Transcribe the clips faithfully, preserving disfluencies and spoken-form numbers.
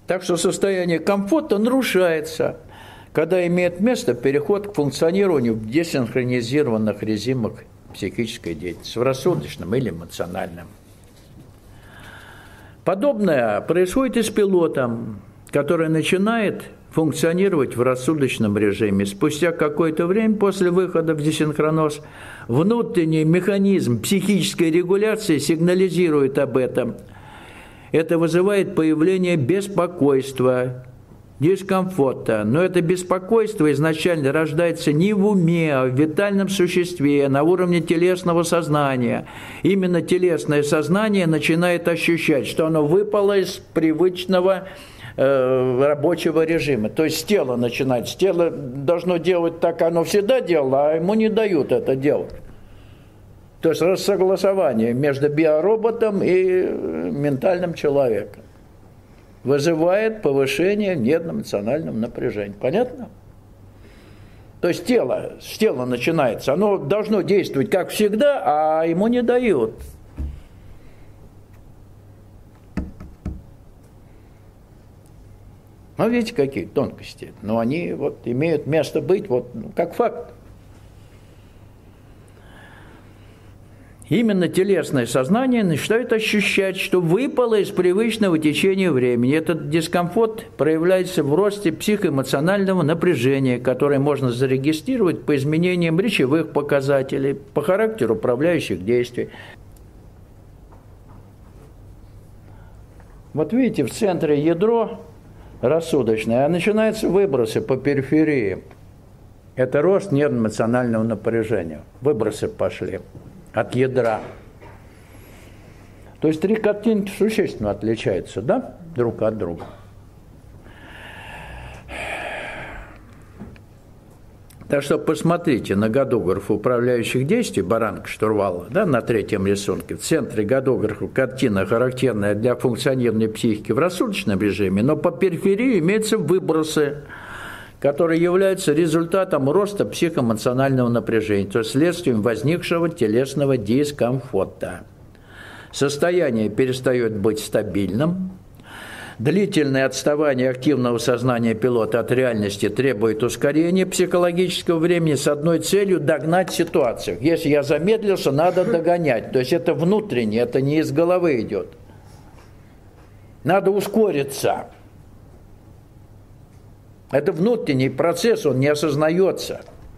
Так что состояние комфорта нарушается, когда имеет место переход к функционированию в десинхронизированных режимах психической деятельности, в рассудочном или эмоциональном. Подобное происходит и с пилотом, который начинает функционировать в рассудочном режиме. Спустя какое-то время после выхода в десинхроноз внутренний механизм психической регуляции сигнализирует об этом. Это вызывает появление беспокойства, дискомфорта. Но это беспокойство изначально рождается не в уме, а в витальном существе, на уровне телесного сознания. Именно телесное сознание начинает ощущать, что оно выпало из привычного э, рабочего режима. То есть тело начинает, тело должно делать так, как оно всегда делало, а ему не дают это делать. То есть рассогласование между биороботом и ментальным человеком вызывает повышение нервно-эмоционального напряжения. Понятно? То есть тело, с тела начинается, оно должно действовать как всегда, а ему не дают. Ну, видите, какие тонкости. Но они вот имеют место быть, вот, ну, как факт. Именно телесное сознание начинает ощущать, что выпало из привычного течения времени. Этот дискомфорт проявляется в росте психоэмоционального напряжения, которое можно зарегистрировать по изменениям речевых показателей, по характеру управляющих действий. Вот видите, в центре ядро рассудочное, а начинаются выбросы по периферии. Это рост нервно-эмоционального напряжения. Выбросы пошли от ядра. То есть три картинки существенно отличаются, да, друг от друга. Так что посмотрите на годограф управляющих действий Баранка Штурвала, да, на третьем рисунке. В центре годографа картина, характерная для функционирования психики в рассудочном режиме, но по периферии имеются выбросы, которые являются результатом роста психоэмоционального напряжения, то есть следствием возникшего телесного дискомфорта. Состояние перестает быть стабильным. Длительное отставание активного сознания пилота от реальности требует ускорения психологического времени с одной целью – догнать ситуацию. Если я замедлился, надо догонять. То есть это внутреннее, это не из головы идет. Надо ускориться. Это внутренний процесс, он не осознается.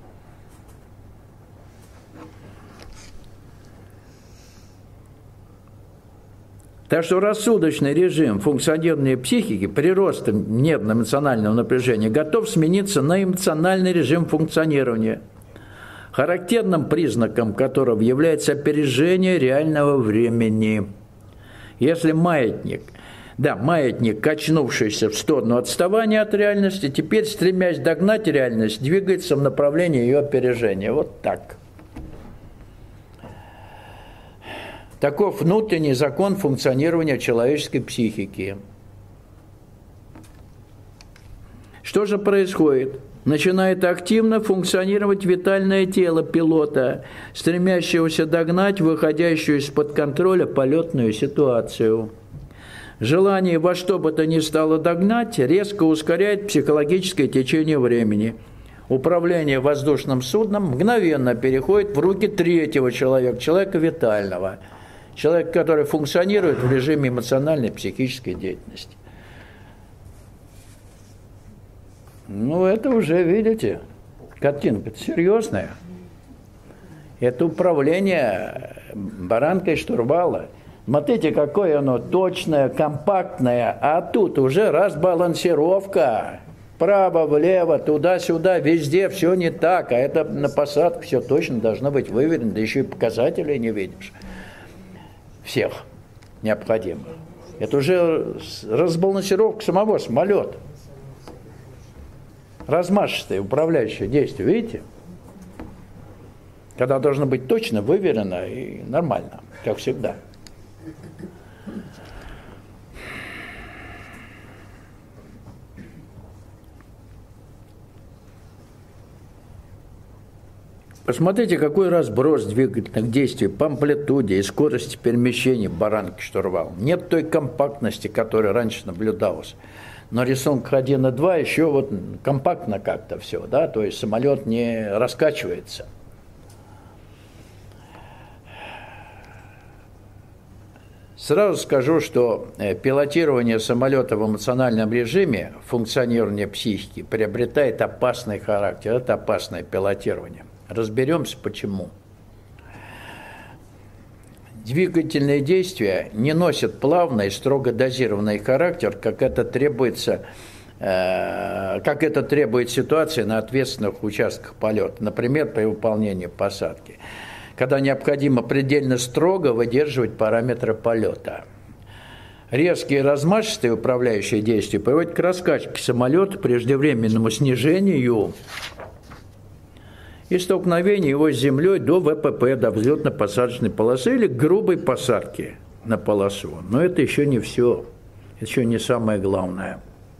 Так что рассудочный режим функционирования психики при росте нервно-эмоционального напряжения готов смениться на эмоциональный режим функционирования, характерным признаком которого является опережение реального времени. Если маятник Да, маятник, качнувшийся в сторону отставания от реальности, теперь, стремясь догнать реальность, двигается в направлении ее опережения. Вот так. Таков внутренний закон функционирования человеческой психики. Что же происходит? Начинает активно функционировать витальное тело пилота, стремящегося догнать выходящую из-под контроля полетную ситуацию. Желание во что бы то ни стало догнать резко ускоряет психологическое течение времени. Управление воздушным судном мгновенно переходит в руки третьего человека, человека витального, человека, который функционирует в режиме эмоциональной психической деятельности. Ну, это уже, видите, картинка серьезная. Это управление баранкой штурвала. Смотрите, какое оно точное, компактное, а тут уже разбалансировка. Право, влево, туда-сюда, везде все не так, а это на посадку все точно должно быть выверено, да еще и показателей не видишь. Всех необходимо. Это уже разбалансировка самого самолета. Размашистое управляющее действие, видите? Когда должно быть точно, выверено и нормально, как всегда. Посмотрите, какой разброс двигательных действий по амплитуде и скорости перемещения баранки штурвала. Нет той компактности, которая раньше наблюдалась. на рисунках один и два еще вот компактно как-то все, да, то есть самолет не раскачивается. Сразу скажу, что пилотирование самолета в эмоциональном режиме, функционирование психики приобретает опасный характер. Это опасное пилотирование. Разберемся, почему. Двигательные действия не носят плавный и строго дозированный характер, как это требуется, э, как это требует ситуация на ответственных участках полета, например, при выполнении посадки, когда необходимо предельно строго выдерживать параметры полета. Резкие и размашистые управляющие действия приводят к раскачке самолета, преждевременному снижению и столкновению его с землей до вэ пэ пэ, до взлетно-посадочной полосы или грубой посадки на полосу. Но это еще не все, это еще не самое главное.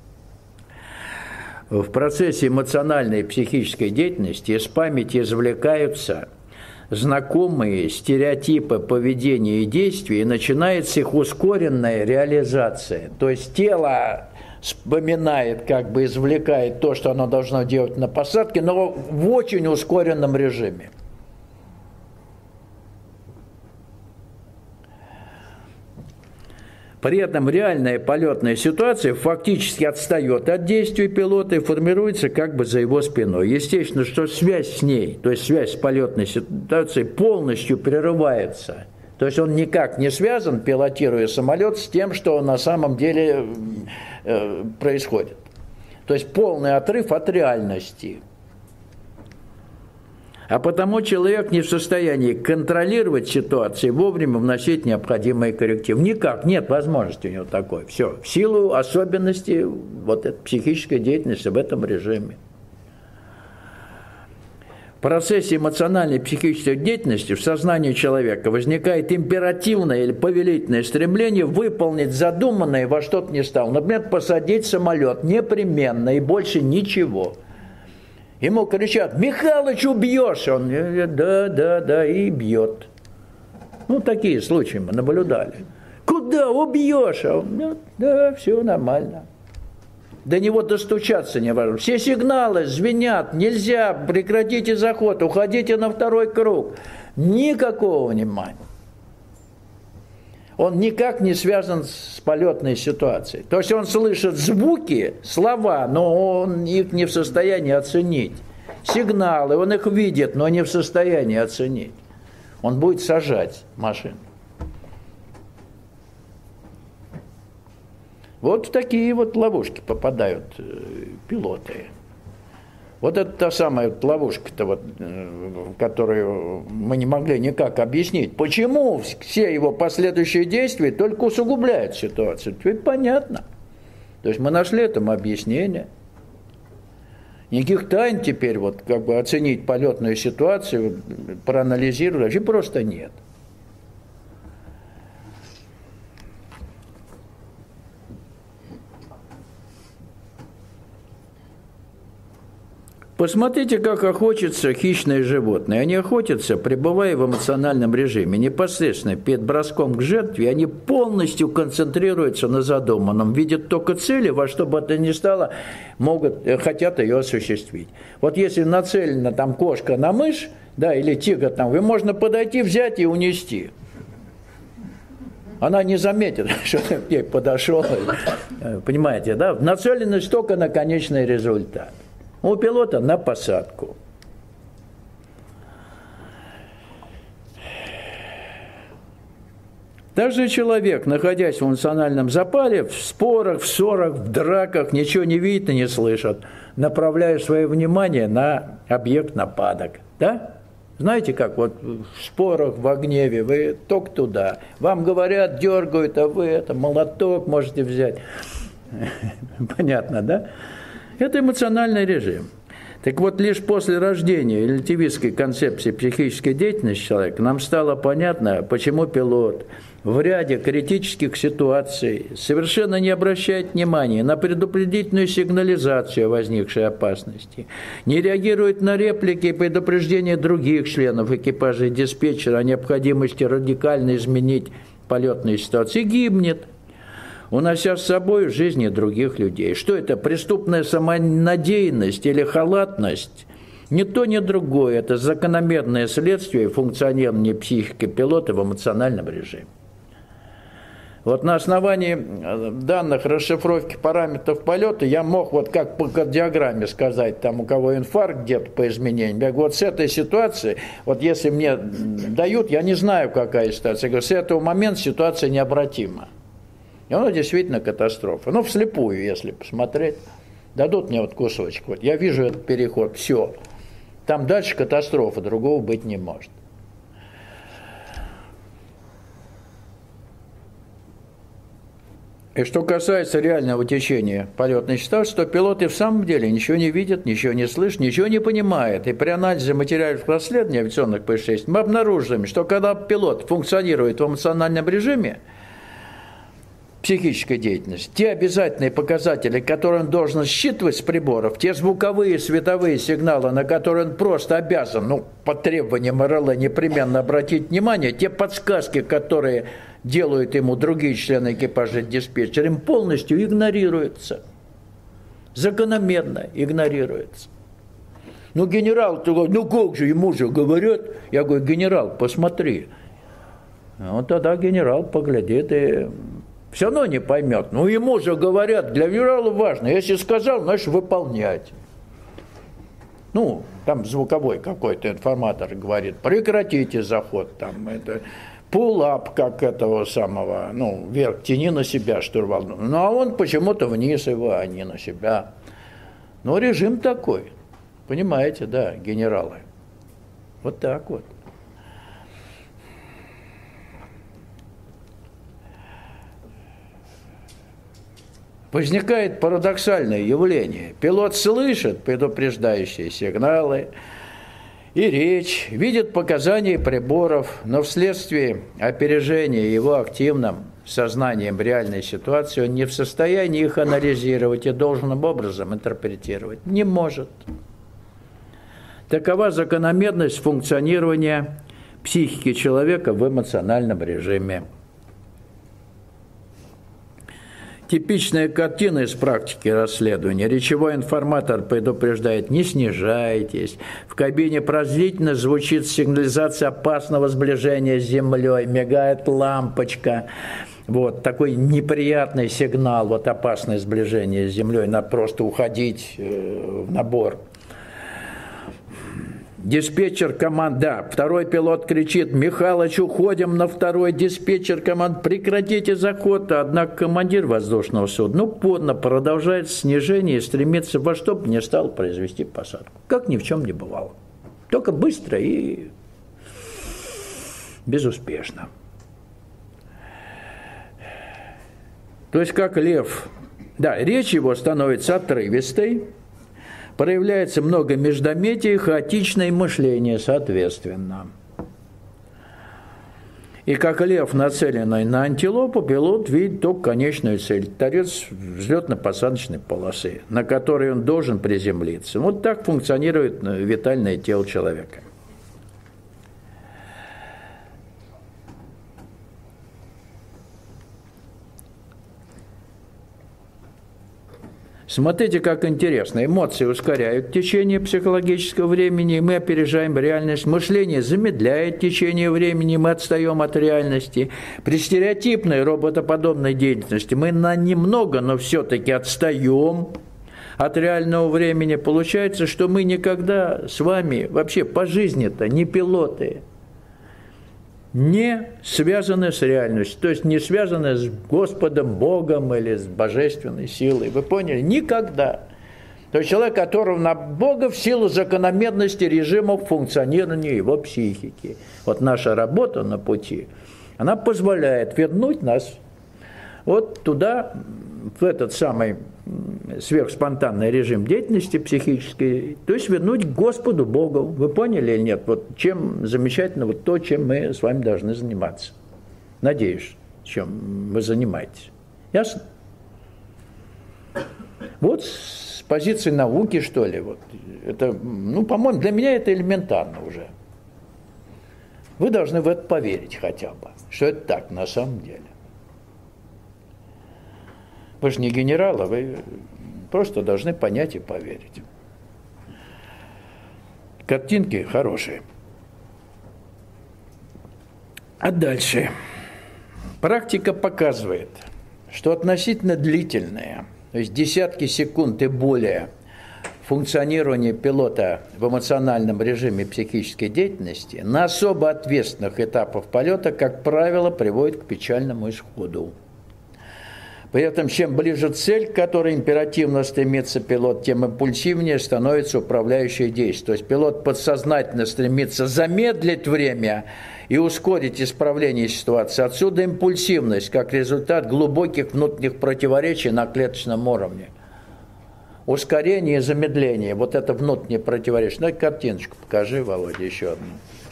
В процессе эмоциональной и психической деятельности из памяти извлекаются знакомые стереотипы поведения и действий, и начинается их ускоренная реализация. То есть тело вспоминает, как бы извлекает то, что оно должно делать на посадке, но в очень ускоренном режиме. При этом реальная полетная ситуация фактически отстает от действий пилота и формируется как бы за его спиной. Естественно, что связь с ней, то есть связь с полетной ситуацией, полностью прерывается. То есть он никак не связан, пилотируя самолет, с тем, что на самом деле э, происходит. То есть полный отрыв от реальности. А потому человек не в состоянии контролировать ситуацию, вовремя вносить необходимые коррективы. Никак, нет возможности у него такой. Все, в силу особенностей вот этой психической деятельности в этом режиме. В процессе эмоциональной и психической деятельности в сознании человека возникает императивное или повелительное стремление выполнить задуманное во что-то не стало. Например, посадить самолет непременно и больше ничего. Ему кричат: «Михалыч, убьешь!» Он: «Да, да, да», и бьет. Ну, такие случаи мы наблюдали. «Куда убьешь?» А он: «Да, все нормально». До него достучаться невозможно. Все сигналы звенят: нельзя, прекратите заход, уходите на второй круг. Никакого внимания. Он никак не связан с полетной ситуацией. То есть он слышит звуки, слова, но он их не в состоянии оценить. Сигналы, он их видит, но не в состоянии оценить. Он будет сажать машину. Вот в такие вот ловушки попадают пилоты. Вот это та самая вот ловушка-то, вот, которую мы не могли никак объяснить. Почему все его последующие действия только усугубляют ситуацию? Теперь понятно. То есть мы нашли этому объяснение. Никаких тайн теперь вот как бы оценить полетную ситуацию, проанализировать, вообще просто нет. Посмотрите, как охотятся хищные животные. Они охотятся, пребывая в эмоциональном режиме. Непосредственно перед броском к жертве они полностью концентрируются на задуманном, видят только цели, во что бы это ни стало, могут, хотят ее осуществить. Вот если нацелена там кошка на мышь, да, или тигр там, вы можно подойти, взять и унести. Она не заметит, что ты к ней подошел. Понимаете, да? Нацеленность только на конечный результат. У пилота на посадку. Даже человек, находясь в эмоциональном запале, в спорах, в ссорах, в драках, ничего не видит и не слышит, направляя свое внимание на объект нападок. Да? Знаете как, вот в спорах, в гневе, вы только туда. Вам говорят, дергают, а вы это, молоток можете взять. Понятно, да? Это эмоциональный режим. Так вот, лишь после рождения релятивистской концепции психической деятельности человека нам стало понятно, почему пилот в ряде критических ситуаций совершенно не обращает внимания на предупредительную сигнализацию о возникшей опасности, не реагирует на реплики и предупреждения других членов экипажа и диспетчера о необходимости радикально изменить полетную ситуацию, и гибнет. унося с собой жизни других людей. Что это, преступная самонадеянность или халатность? Ни то, ни другое. Это закономерное следствие функционирования психики пилота в эмоциональном режиме. Вот на основании данных расшифровки параметров полета я мог вот как по кардиограмме сказать, там у кого инфаркт где-то по изменениям. Я говорю, вот с этой ситуации, вот если мне дают, я не знаю, какая ситуация. Я говорю, с этого момента ситуация необратима. И она действительно катастрофа. Ну, вслепую, если посмотреть. Дадут мне вот кусочек. Вот я вижу этот переход, все. Там дальше катастрофа, другого быть не может. И что касается реального течения полетной ситуации, то пилоты в самом деле ничего не видят, ничего не слышат, ничего не понимают. И при анализе материалов расследования авиационных происшествий мы обнаруживаем, что когда пилот функционирует в эмоциональном режиме, психической деятельности, те обязательные показатели, которые он должен считывать с приборов, те звуковые, световые сигналы, на которые он просто обязан, ну, по требованиям эр эл э непременно обратить внимание, те подсказки, которые делают ему другие члены экипажа диспетчера, им полностью игнорируются. Закономерно игнорируются. Ну, генерал, ну как же, ему же говорят. Я говорю, генерал, посмотри. Вот тогда генерал поглядит и все равно не поймет. Ну, ему же говорят, для генерала важно. Если сказал, значит, выполнять. Ну, там звуковой какой-то информатор говорит, прекратите заход, там, это... Pull-up, как этого самого, ну, вверх, тяни на себя штурвал. Ну, а он почему-то вниз его, а не на себя. Ну, режим такой. Понимаете, да, генералы. Вот так вот. Возникает парадоксальное явление. Пилот слышит предупреждающие сигналы, и речь, видит показания приборов, но вследствие опережения его активным сознанием реальной ситуации он не в состоянии их анализировать и должным образом интерпретировать. Не может. Такова закономерность функционирования психики человека в эмоциональном режиме. Типичная картина из практики расследования. Речевой информатор предупреждает: не снижайтесь. В кабине пронзительно звучит сигнализация опасного сближения с землей. Мигает лампочка. Вот такой неприятный сигнал, вот опасное сближение с землей. Надо просто уходить в набор. Диспетчер команд, да, второй пилот кричит: Михалыч, уходим на второй. Диспетчер команд: прекратите заход. Однако командир воздушного судна упорно продолжает снижение и стремится во что бы ни стало произвести посадку. Как ни в чем не бывало. Только быстро и безуспешно. То есть как лев. Да, речь его становится отрывистой. Проявляется много междометий, хаотичное мышление, соответственно. И как лев, нацеленный на антилопу, пилот видит только конечную цель – торец взлетно-посадочной полосы, на которой он должен приземлиться. Вот так функционирует витальное тело человека. Смотрите, как интересно. Эмоции ускоряют течение психологического времени, и мы опережаем реальность. Мышление замедляет течение времени, мы отстаем от реальности. При стереотипной роботоподобной деятельности мы на немного, но все-таки отстаем от реального времени. Получается, что мы никогда с вами вообще по жизни-то не пилоты, не связаны с реальностью, то есть не связаны с Господом, Богом или с божественной силой. Вы поняли? Никогда. То есть человек, которого на Бога в силу закономерности режимов функционирования его психики. Вот наша работа на пути, она позволяет вернуть нас вот туда, в этот самый сверхспонтанный режим деятельности психической, то есть вернуть к Господу Богу. Вы поняли или нет? Вот чем замечательно вот то, чем мы с вами должны заниматься. Надеюсь, чем вы занимаетесь. Ясно? Вот с позиции науки, что ли, вот это, ну, по-моему, для меня это элементарно уже. Вы должны в это поверить хотя бы, что это так на самом деле. Вы же не генералы, вы просто должны понять и поверить. Картинки хорошие. А дальше. Практика показывает, что относительно длительное, то есть десятки секунд и более, функционирование пилота в эмоциональном режиме психической деятельности на особо ответственных этапах полета, как правило, приводит к печальному исходу. При этом, чем ближе цель, к которой императивно стремится пилот, тем импульсивнее становится управляющее действие. То есть пилот подсознательно стремится замедлить время и ускорить исправление ситуации. Отсюда импульсивность, как результат глубоких внутренних противоречий на клеточном уровне. Ускорение и замедление, вот это внутреннее противоречие. Ну, картиночку покажи, Володя, еще одну.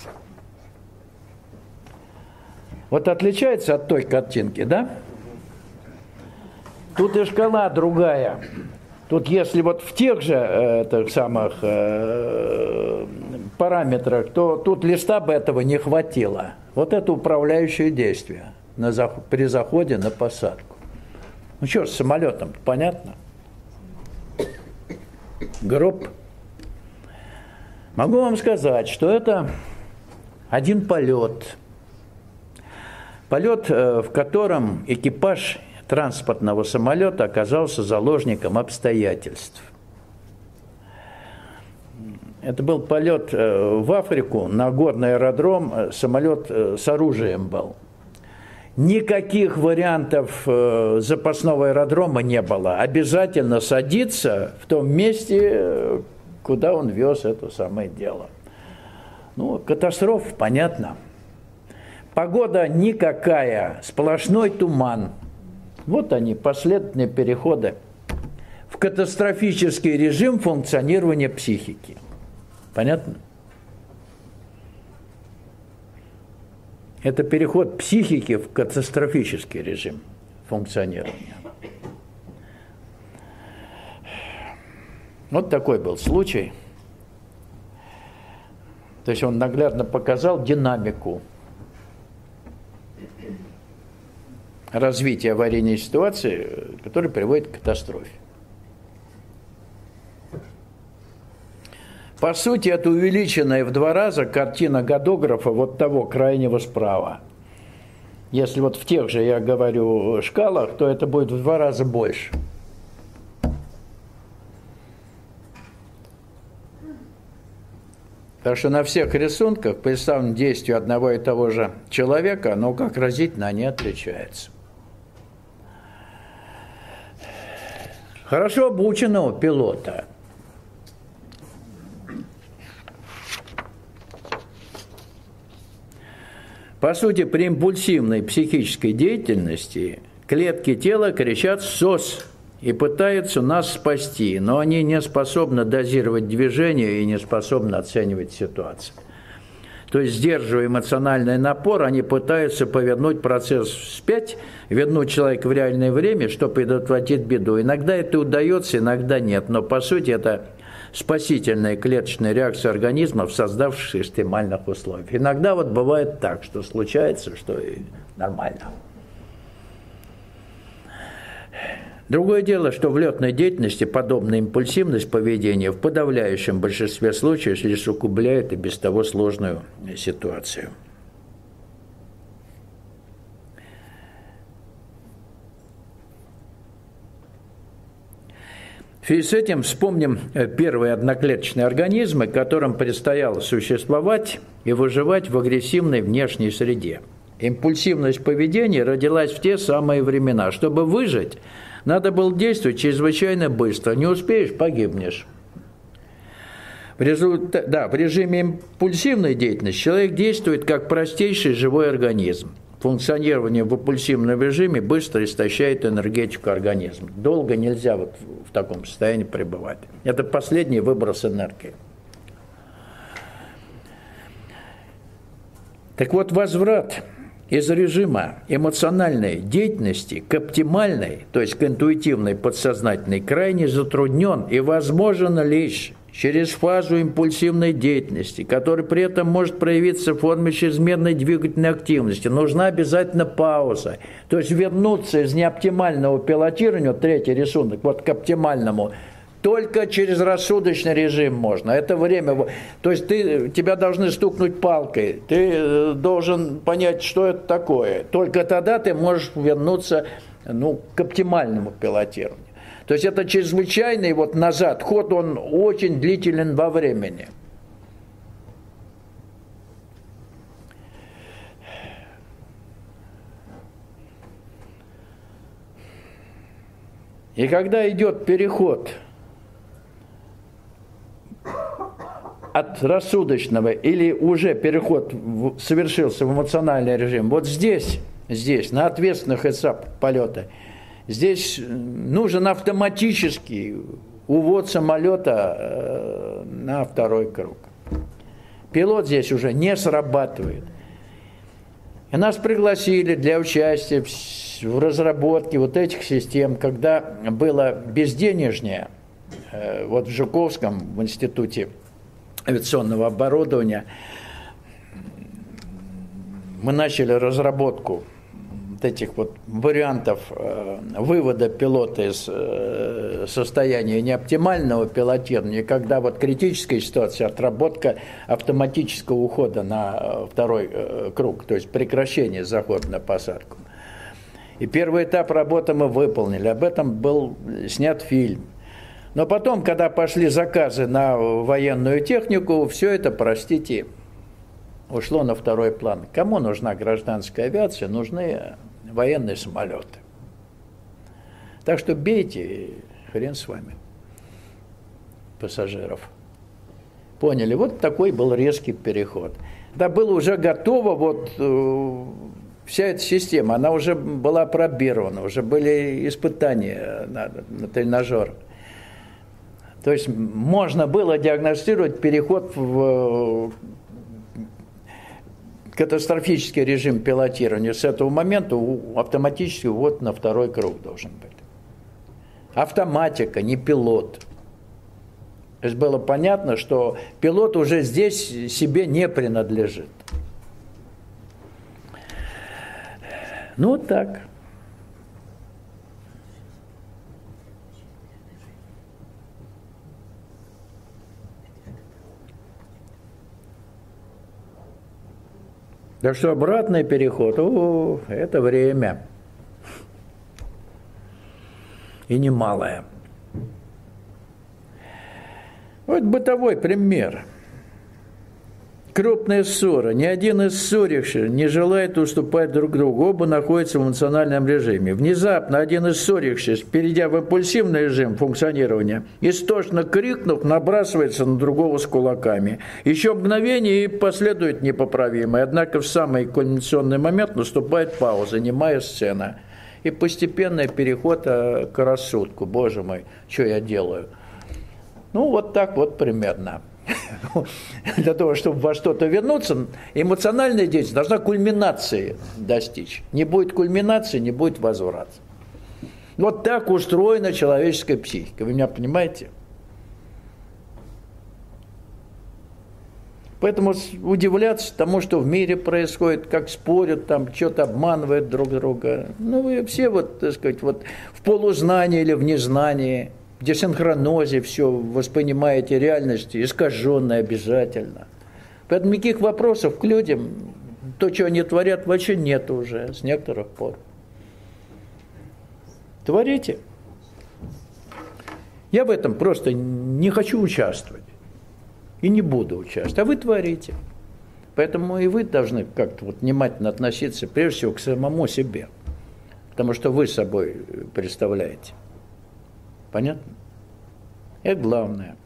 Вот отличается от той картинки, да? Тут и шкала другая. Тут если вот в тех же э, тех самых э, параметрах, то тут листа бы этого не хватило. Вот это управляющее действие на зах- при заходе на посадку. Ну что ж, с самолетом, понятно? Гроб. Могу вам сказать, что это один полет. Полет, в котором экипаж транспортного самолета оказался заложником обстоятельств. Это был полет в Африку на горный аэродром, самолет с оружием был. Никаких вариантов запасного аэродрома не было. Обязательно садиться в том месте, куда он вез это самое дело. Ну, катастрофа, понятно. Погода никакая, сплошной туман. Вот они, последовательные переходы в катастрофический режим функционирования психики. Понятно? Это переход психики в катастрофический режим функционирования. Вот такой был случай. То есть он наглядно показал динамику развития аварийной ситуации, которая приводит к катастрофе. По сути, это увеличенная в два раза картина годографа вот того крайнего справа. Если вот в тех же, я говорю, шкалах, то это будет в два раза больше. Так что на всех рисунках представлено действие одного и того же человека, но как разительно они отличаются. Хорошо обученного пилота по сути, при импульсивной психической деятельности клетки тела кричат «СОС» и пытаются нас спасти, но они не способны дозировать движение и не способны оценивать ситуацию. То есть, сдерживая эмоциональный напор, они пытаются повернуть процесс вспять, вернуть человека в реальное время, что предотвратит беду. Иногда это удается, иногда нет, но по сути это спасительная клеточная реакция организма в создавшихся экстремальных условиях. Иногда вот бывает так, что случается, что и нормально. Другое дело, что в летной деятельности подобная импульсивность поведения в подавляющем большинстве случаев лишь усугубляет и без того сложную ситуацию. В связи с этим вспомним первые одноклеточные организмы, которым предстояло существовать и выживать в агрессивной внешней среде. Импульсивность поведения родилась в те самые времена. Чтобы выжить, надо было действовать чрезвычайно быстро. Не успеешь – погибнешь. В результате, да, в режиме импульсивной деятельности человек действует как простейший живой организм. Функционирование в импульсивном режиме быстро истощает энергетику организма. Долго нельзя вот в таком состоянии пребывать. Это последний выброс энергии. Так вот, возврат из режима эмоциональной деятельности к оптимальной, то есть к интуитивной, подсознательной, крайне затруднен и возможен лишь через фазу импульсивной деятельности, которая при этом может проявиться в форме чрезмерной двигательной активности, нужна обязательно пауза. То есть вернуться из неоптимального пилотирования, вот третий рисунок, вот к оптимальному, только через рассудочный режим можно. Это время. То есть ты, тебя должны стукнуть палкой, ты должен понять, что это такое. Только тогда ты можешь вернуться, ну, к оптимальному пилотированию. То есть это чрезвычайный вот назад ход, он очень длителен во времени. И когда идет переход от рассудочного или уже переход в, совершился в эмоциональный режим, вот здесь, здесь, на ответственных этапах полета, здесь нужен автоматический увод самолета на второй круг. Пилот здесь уже не срабатывает. И нас пригласили для участия в разработке вот этих систем, когда было безденежнее, вот в Жуковском, в Институте авиационного оборудования, мы начали разработку этих вот вариантов э, вывода пилота из э, состояния неоптимального пилотирования, когда вот критическая ситуация, отработка автоматического ухода на э, второй э, круг, то есть прекращение захода на посадку. И первый этап работы мы выполнили, об этом был снят фильм. Но потом, когда пошли заказы на военную технику, все это, простите, ушло на второй план. Кому нужна гражданская авиация, нужны военные самолеты. Так что бейте, хрен с вами, пассажиров. Поняли? Вот такой был резкий переход. Да было уже готово, вот э, вся эта система, она уже была пробирована, уже были испытания на, на тренажерах. То есть можно было диагностировать переход в катастрофический режим пилотирования. С этого момента автоматически увод на второй круг должен быть. Автоматика, не пилот. То есть было понятно, что пилот уже здесь себе не принадлежит. Ну вот так. Так что обратный переход, о, это время. И немалое. Вот бытовой пример. Крупная ссора. Ни один из ссоривших не желает уступать друг другу. Оба находятся в эмоциональном режиме. Внезапно один из ссоривших, перейдя в импульсивный режим функционирования, истошно крикнув, набрасывается на другого с кулаками. Еще мгновение и последует непоправимое. Однако в самый кульминационный момент наступает пауза, немая сцена. И постепенный переход к рассудку. Боже мой, что я делаю? Ну, вот так вот примерно. Для того, чтобы во что-то вернуться, эмоциональная деятельность должна кульминации достичь. Не будет кульминации, не будет возврата. Вот так устроена человеческая психика. Вы меня понимаете? Поэтому удивляться тому, что в мире происходит, как спорят, там что-то обманывают друг друга. Ну, вы все вот, так сказать, вот в полузнании или в незнании, в десинхронозе все воспринимаете реальность искаженной обязательно. Поэтому никаких вопросов к людям, то, что они творят, вообще нет уже с некоторых пор. Творите. Я в этом просто не хочу участвовать. И не буду участвовать. А вы творите. Поэтому и вы должны как-то вот внимательно относиться, прежде всего, к самому себе. Потому что вы собой представляете. Понятно? Это главное.